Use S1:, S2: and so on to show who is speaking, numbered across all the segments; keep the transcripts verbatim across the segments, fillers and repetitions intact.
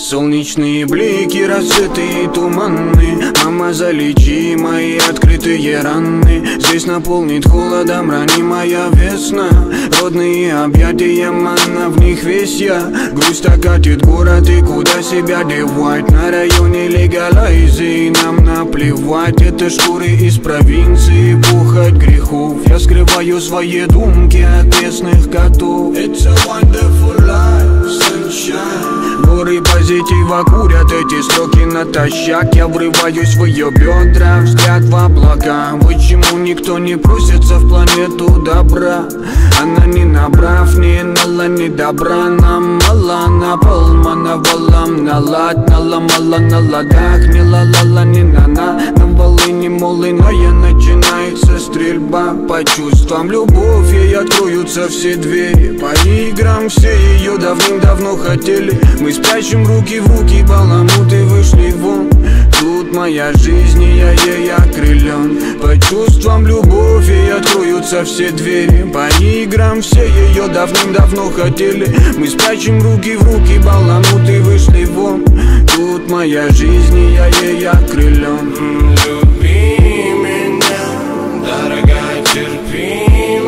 S1: Солнечные блики, рассветы и туманы. Мама, залечи мои открытые раны. Здесь наполнит холодом ранимая весна. Родные объятия, манна, в них весь я. Грусть окатит город, и куда себя девать? На районе легалайзы, и нам наплевать. Это шкуры из провинции, пухоть грехов. Я скрываю свои думки от местных котов. It's a wonderful life, sunshine. Горы позитива курят эти строки натощак. Я врываюсь в ее бедра, взгляд в облака. Почему никто не просится в планету добра? Она не набрав, не нала, не добра. Нам мало, на полмана валам, налад, наломала на ладах. Не ла-ла-ла, не на-на, на волыне молыная начинается стрельба. По чувствам любовь, ей откроются все двери. По играм все ее давным-давно хотели. Мы спрячем руки в руки, баламуты вышли вон. Тут моя жизнь, и я ей окрылен. По чувствам любовь, ей откроются все двери. По играм все ее давным-давно хотели. Мы спрячем руки в руки, баламуты вышли вон. Тут моя жизнь, и я ей окрылен.
S2: Люби меня, дорогая, терпи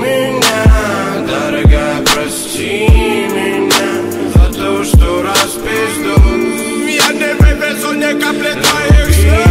S2: меня. Дорогая, прости меня за то, что распизду. Я не вывезу ни капли твоих слез.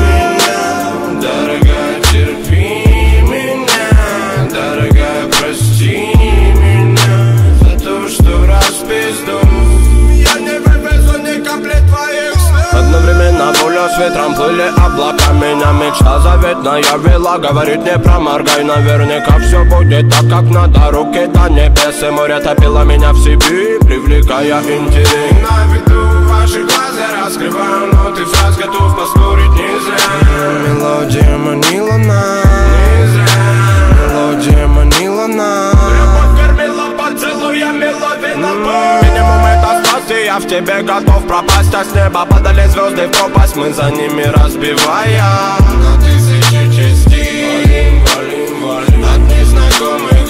S2: Дорогая, терпи меня. Дорогая, прости меня за то, что распизду. Я не вывезу ни капли твоих слез. Одновременно пуля с ветром плыли облака. Меня мечта заветная вела. Говорит, не проморгай, наверняка все будет так, как надо. Руки до небес, и море топило меня в себе, привлекая интерес. На виду ваших глаз я раскрываю ноты фраз, готов поспорить не зря. Мелодия манила нас, не зря. Мелодия манила нас. Любовь кормила поцелуями, ловила боль. Минимум это спас, и я в тебе готов пропасть. А с неба падали звезды в пропасть, мы за ними разбивая на тысячи частей. Валим, валим, валим от незнакомых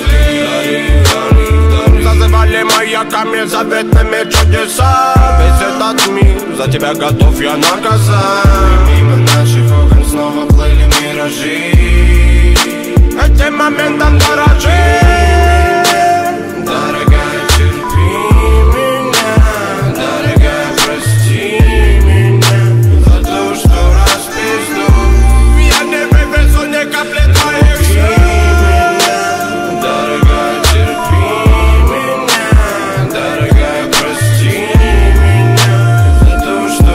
S2: лиц. Зазывали маяками заветными чудеса. Весь этот мир за тебя готов я наказать. И мимо наших окон снова плыли миражи. Этим моментом дорожи. Дорогая, терпи меня. Дорогая, прости меня за то, что распизду. Я не вывезу ни капли твоих слез. Дорогая, терпи меня. Дорогая, прости меня за то, что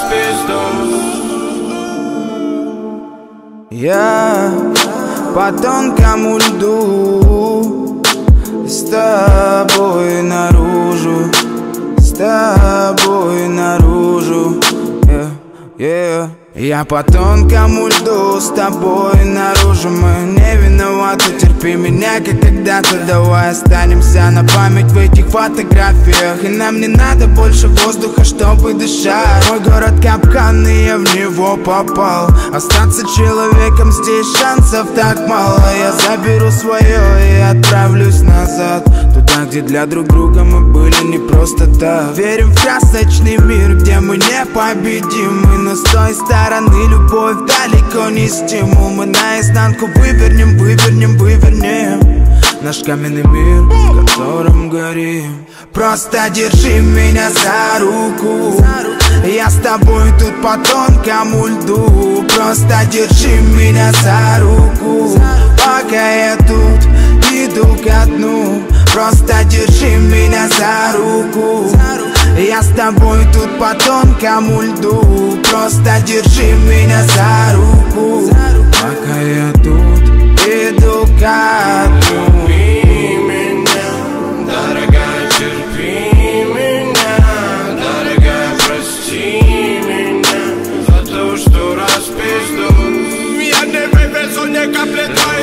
S2: распизду.
S3: Я по тонкому льду, с тобой наружу, с тобой наружу, yeah, yeah. Я по тонкому льду, с тобой наружу. Мы не виноваты, терпи меня, как когда-то. Давай останемся на память в этих фотографиях. И нам не надо больше воздуха, чтобы дышать. Мой город капкан, и я в него попал. Остаться человеком здесь шансов так мало. Я заберу свое и отправлюсь назад, туда, где для друг друга мы были не просто так. Верим в красочный мир, где мы непобедимы. Но с той стороны любовь далеко не стимул. Мы наизнанку вывернем, вывернем, вывернем наш каменный мир, в котором горим. Просто держи меня за руку, я с тобой тут по тонкому льду. Просто держи меня за руку, пока я тут иду ко дну. Просто держи меня за руку, я с тобой тут по тонкому льду. Просто держи меня за руку, пока я тут иду ко дну.
S2: Люби меня, дорогая, терпи меня. Дорогая, прости меня за то, что распизду. Я не вывезу ни капли твоих